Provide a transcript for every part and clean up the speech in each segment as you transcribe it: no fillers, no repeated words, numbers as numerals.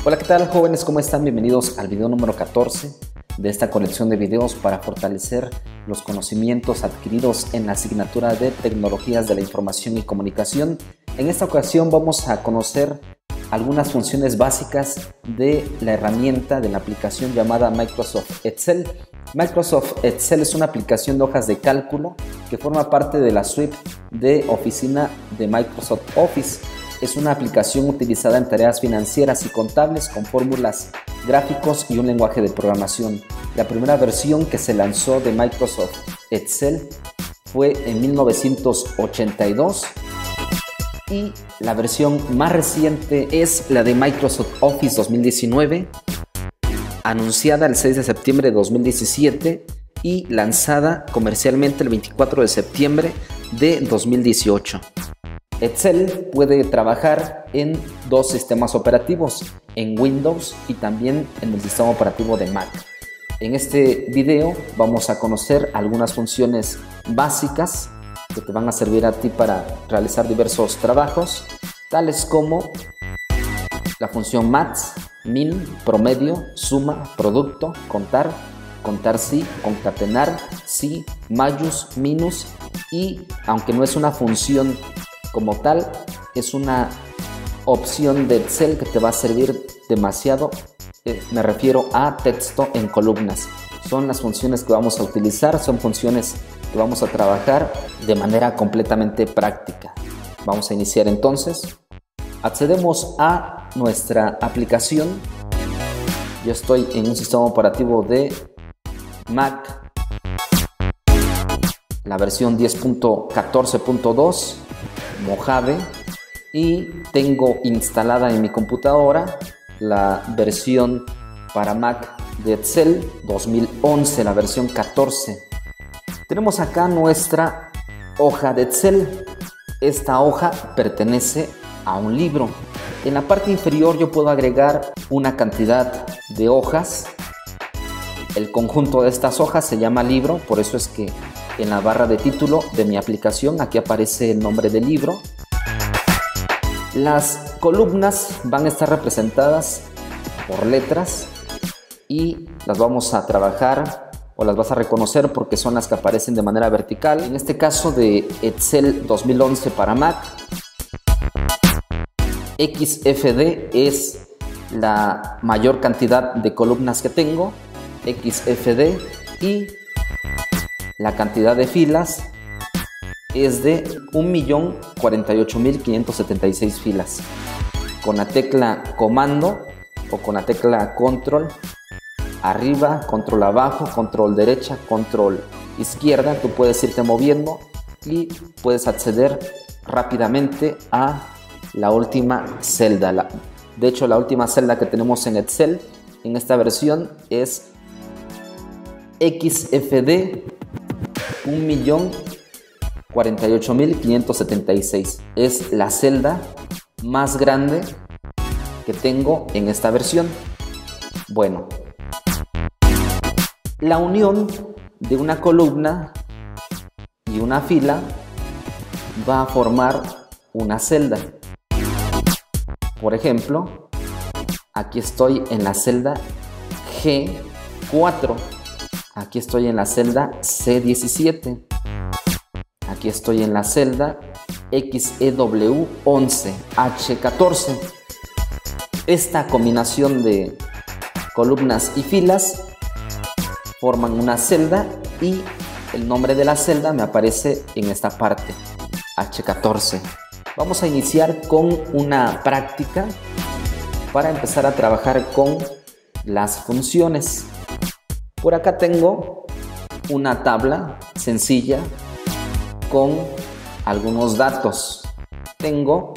Hola, ¿qué tal, jóvenes? ¿Cómo están? Bienvenidos al video número 14 de esta colección de videos para fortalecer los conocimientos adquiridos en la asignatura de Tecnologías de la Información y Comunicación. En esta ocasión vamos a conocer algunas funciones básicas de la herramienta de la aplicación llamada Microsoft Excel. Microsoft Excel es una aplicación de hojas de cálculo que forma parte de la suite de oficina de Microsoft Office. Es una aplicación utilizada en tareas financieras y contables con fórmulas, gráficos y un lenguaje de programación. La primera versión que se lanzó de Microsoft Excel fue en 1982 y la versión más reciente es la de Microsoft Office 2019, anunciada el 6 de septiembre de 2017 y lanzada comercialmente el 24 de septiembre de 2018. Excel puede trabajar en dos sistemas operativos, en Windows y también en el sistema operativo de Mac. En este video vamos a conocer algunas funciones básicas que te van a servir a ti para realizar diversos trabajos, tales como la función max, min, promedio, suma, producto, contar, contar sí, concatenar, sí, mayus, minus y, aunque no es una función como tal, es una opción de Excel que te va a servir demasiado. Me refiero a texto en columnas. Son las funciones que vamos a utilizar, son funciones que vamos a trabajar de manera completamente práctica. Vamos a iniciar entonces. Accedemos a nuestra aplicación. Yo estoy en un sistema operativo de Mac, la versión 10.14.2 Mojave, y tengo instalada en mi computadora la versión para Mac de Excel 2011, la versión 14. Tenemos acá nuestra hoja de Excel. Esta hoja pertenece a un libro. En la parte inferior yo puedo agregar una cantidad de hojas. El conjunto de estas hojas se llama libro, por eso es que en la barra de título de mi aplicación aquí aparece el nombre del libro. Las columnas van a estar representadas por letras y las vamos a trabajar o las vas a reconocer porque son las que aparecen de manera vertical. En este caso de Excel 2011 para Mac, XFD es la mayor cantidad de columnas que tengo, XFD, y la cantidad de filas es de 1.048.576 filas. Con la tecla comando o con la tecla control arriba, control abajo, control derecha, control izquierda, tú puedes irte moviendo y puedes acceder rápidamente a la última celda. De hecho, la última celda que tenemos en Excel en esta versión es XFD 1.048.576. Es la celda más grande que tengo en esta versión. Bueno, la unión de una columna y una fila va a formar una celda. Por ejemplo, aquí estoy en la celda G4. Aquí estoy en la celda C17. Aquí estoy en la celda XEW11, H14. Esta combinación de columnas y filas forman una celda y el nombre de la celda me aparece en esta parte, H14. Vamos a iniciar con una práctica para empezar a trabajar con las funciones. Por acá tengo una tabla sencilla con algunos datos. Tengo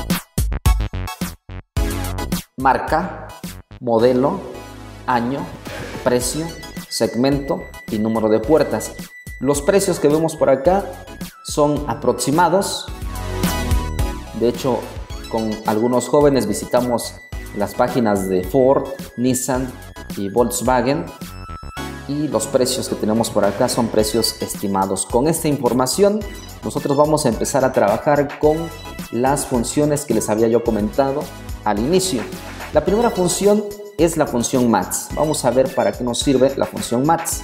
marca, modelo, año, precio, segmento y número de puertas. Los precios que vemos por acá son aproximados. De hecho, con algunos jóvenes visitamos las páginas de Ford, Nissan y Volkswagen. Y los precios que tenemos por acá son precios estimados. Con esta información nosotros vamos a empezar a trabajar con las funciones que les había yo comentado al inicio. La primera función es la función maths. Vamos a ver para qué nos sirve la función maths.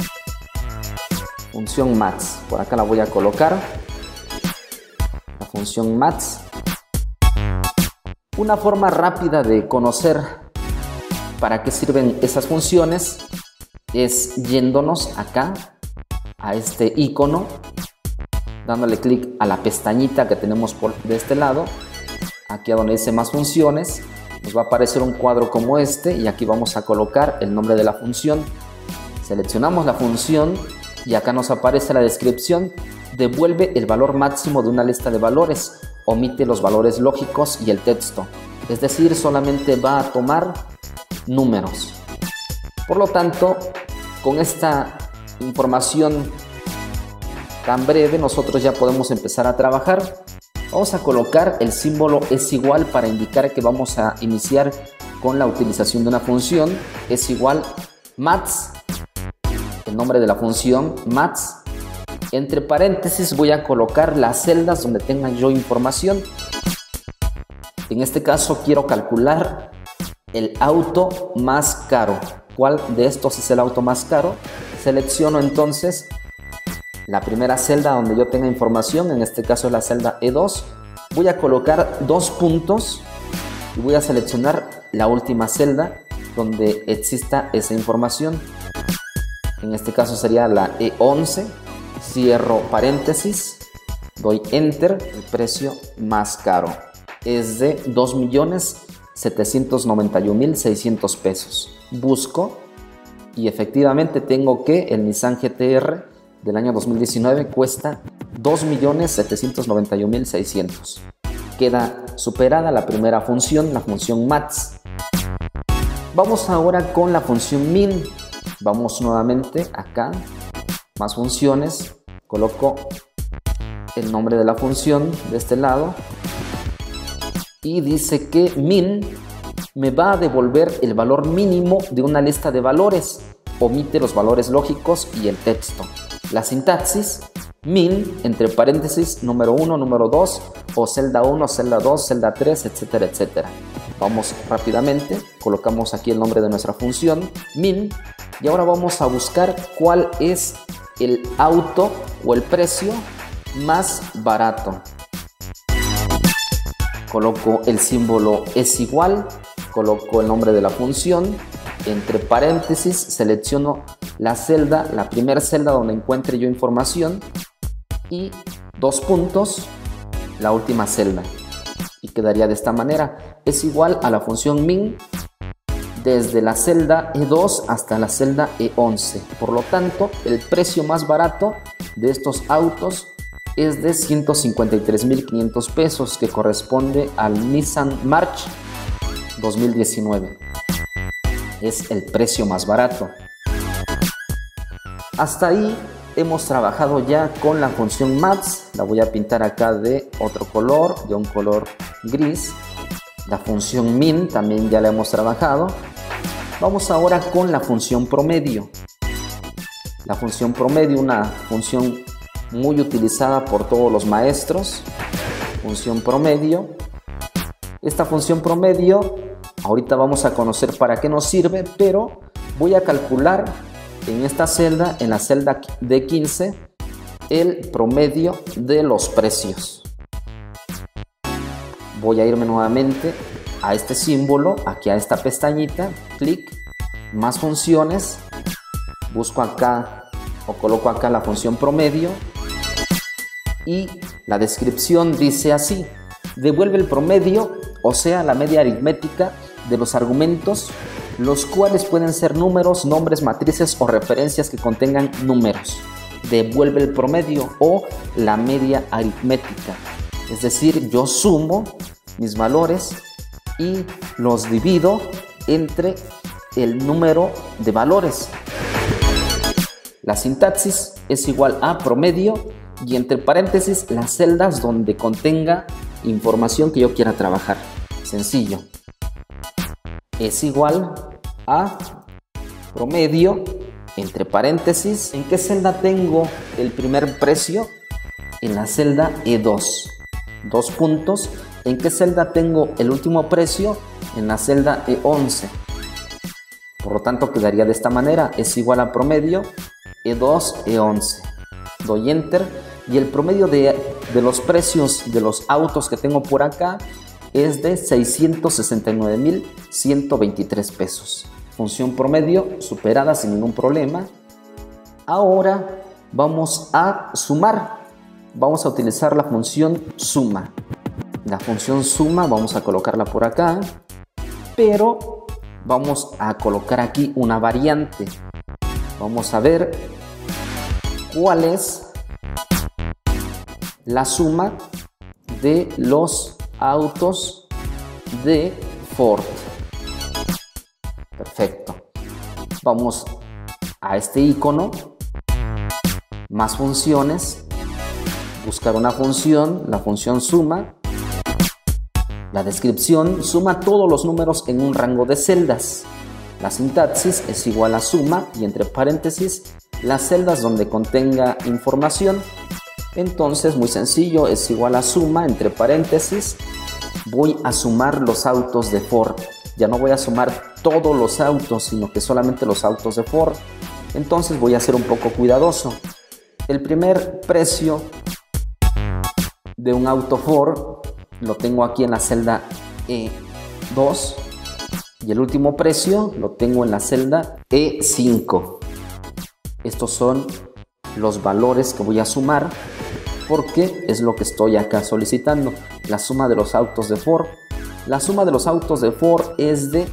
Función maths. Por acá la voy a colocar. La función maths. Una forma rápida de conocer para qué sirven esas funciones es yéndonos acá a este icono, dándole clic a la pestañita que tenemos de este lado, aquí a donde dice más funciones. Nos va a aparecer un cuadro como este y aquí vamos a colocar el nombre de la función. Seleccionamos la función y acá nos aparece la descripción. Devuelve el valor máximo de una lista de valores, omite los valores lógicos y el texto. Es decir, solamente va a tomar números. Por lo tanto, con esta información tan breve, nosotros ya podemos empezar a trabajar. Vamos a colocar el símbolo es igual para indicar que vamos a iniciar con la utilización de una función. Es igual maths, el nombre de la función maths. Entre paréntesis voy a colocar las celdas donde tenga yo información. En este caso quiero calcular el auto más caro. ¿Cuál de estos es el auto más caro? Selecciono entonces la primera celda donde yo tenga información, en este caso es la celda E2. Voy a colocar 2 puntos y voy a seleccionar la última celda donde exista esa información. En este caso sería la E11. Cierro paréntesis, doy enter. El precio más caro es de 2.791.600 pesos. Busco y efectivamente tengo que el Nissan GT-R del año 2019 cuesta 2.791.600. Queda superada la primera función, la función maths. Vamos ahora con la función min. Vamos nuevamente acá, más funciones, coloco el nombre de la función de este lado y dice que min me va a devolver el valor mínimo de una lista de valores, omite los valores lógicos y el texto. La sintaxis, min, entre paréntesis, número 1, número 2, o celda 1, celda 2, celda 3, etcétera, etcétera. Vamos rápidamente, colocamos aquí el nombre de nuestra función, min, y ahora vamos a buscar cuál es el auto o el precio más barato. Coloco el símbolo es igual, coloco el nombre de la función, entre paréntesis selecciono la celda, la primera celda donde encuentre yo información y 2 puntos, la última celda, y quedaría de esta manera. Es igual a la función min desde la celda E2 hasta la celda E11. Por lo tanto, el precio más barato de estos autos es de 153.500 pesos, que corresponde al Nissan March 2019. Es el precio más barato. Hasta ahí hemos trabajado ya con la función maths. La voy a pintar acá de otro color, de un color gris. La función min también ya la hemos trabajado. Vamos ahora con la función promedio. La función promedio, una función muy utilizada por todos los maestros. Función promedio. Esta función promedio, ahorita vamos a conocer para qué nos sirve, pero voy a calcular en esta celda, en la celda D15, el promedio de los precios. Voy a irme nuevamente a este símbolo, aquí a esta pestañita, clic, más funciones, busco acá o coloco acá la función promedio y la descripción dice así: devuelve el promedio, o sea, la media aritmética de los argumentos, los cuales pueden ser números, nombres, matrices o referencias que contengan números. Devuelve el promedio o la media aritmética. Es decir, yo sumo mis valores y los divido entre el número de valores. La sintaxis es igual a promedio y entre paréntesis las celdas donde contenga información que yo quiera trabajar. Sencillo. Es igual a promedio, entre paréntesis. ¿En qué celda tengo el primer precio? En la celda E2. 2 puntos ¿En qué celda tengo el último precio? En la celda E11. Por lo tanto, quedaría de esta manera. Es igual a promedio E2, E11. Doy Enter y el promedio de los precios de los autos que tengo por acá es de 669,123 pesos. Función promedio superada sin ningún problema. Ahora vamos a sumar. Vamos a utilizar la función suma. La función suma vamos a colocarla por acá, pero vamos a colocar aquí una variante. Vamos a ver cuál es la suma de los autos de Ford. Perfecto. Vamos a este icono, más funciones, buscar una función, la función suma. La descripción suma todos los números en un rango de celdas. La sintaxis es igual a suma y entre paréntesis las celdas donde contenga información. Entonces, muy sencillo, es igual a suma entre paréntesis. Voy a sumar los autos de Ford. Ya no voy a sumar todos los autos, sino que solamente los autos de Ford. Entonces voy a ser un poco cuidadoso. El primer precio de un auto Ford lo tengo aquí en la celda E2 y el último precio lo tengo en la celda E5. Estos son los valores que voy a sumar porque es lo que estoy acá solicitando, la suma de los autos de Ford. La suma de los autos de Ford es de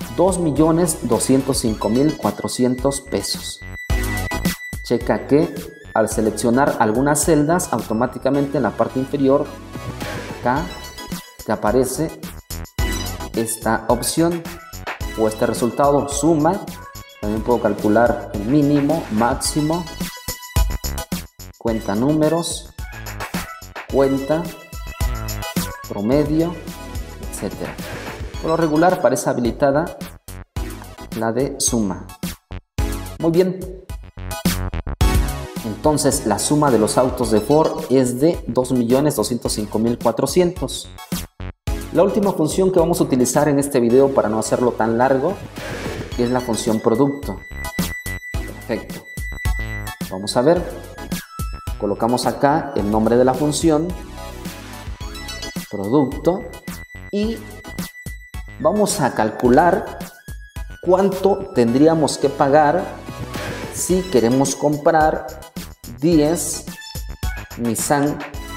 2,205,400 pesos. Checa que al seleccionar algunas celdas, automáticamente en la parte inferior acá te aparece esta opción o este resultado, suma. También puedo calcular el mínimo, máximo, cuenta números, cuenta, promedio, etc. Por lo regular aparece habilitada la de suma. Muy bien. Entonces la suma de los autos de Ford es de 2,205,400. La última función que vamos a utilizar en este video para no hacerlo tan largo es la función producto. Perfecto. Vamos a ver. Colocamos acá el nombre de la función, producto, y vamos a calcular cuánto tendríamos que pagar si queremos comprar 10 Nissan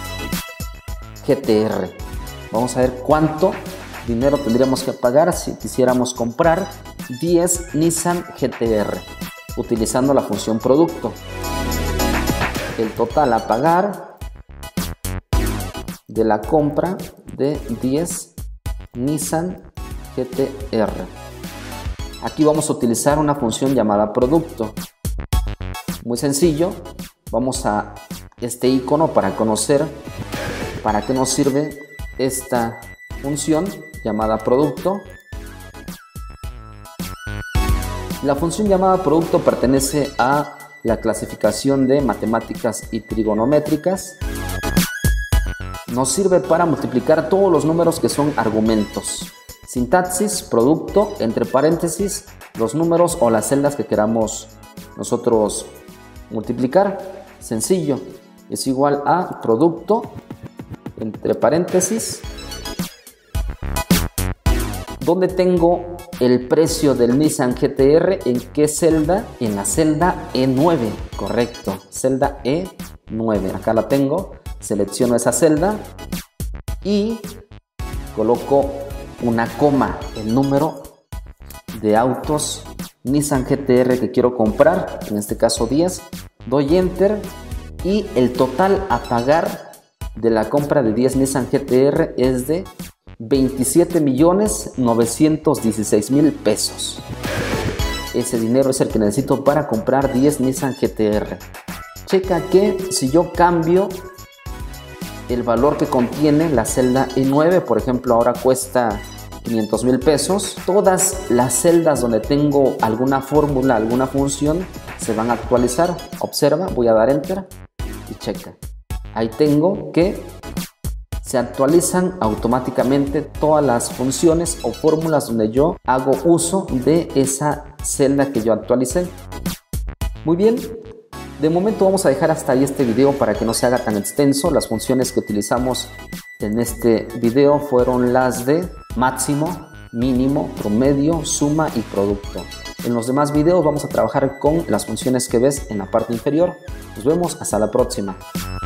GT-R. Vamos a ver cuánto dinero tendríamos que pagar si quisiéramos comprar 10 Nissan GT-R utilizando la función producto. El total a pagar de la compra de 10 Nissan GT-R. Aquí vamos a utilizar una función llamada producto. Muy sencillo. Vamos a este icono para conocer para qué nos sirve esta función llamada producto. La función llamada producto pertenece a la clasificación de matemáticas y trigonométricas. Nos sirve para multiplicar todos los números que son argumentos. Sintaxis, producto, entre paréntesis, los números o las celdas que queramos nosotros multiplicar. Sencillo, es igual a producto, entre paréntesis, ¿dónde tengo el precio del Nissan GT-R? ¿En qué celda? En la celda E9, correcto, celda E9, acá la tengo. Selecciono esa celda y coloco una coma, el número de autos Nissan GT-R que quiero comprar, en este caso 10, doy Enter y el total a pagar de la compra de 10 Nissan GT-R es de 27,916,000 pesos. Ese dinero es el que necesito para comprar 10 Nissan GT-R. Checa que si yo cambio el valor que contiene la celda E9, por ejemplo, ahora cuesta 500,000 pesos, todas las celdas donde tengo alguna fórmula, alguna función, se van a actualizar. Observa, voy a dar Enter y checa. Ahí tengo que se actualizan automáticamente todas las funciones o fórmulas donde yo hago uso de esa celda que yo actualicé. Muy bien, de momento vamos a dejar hasta ahí este video para que no se haga tan extenso. Las funciones que utilizamos en este video fueron las de máximo, mínimo, promedio, suma y producto. En los demás videos vamos a trabajar con las funciones que ves en la parte inferior. Nos vemos hasta la próxima.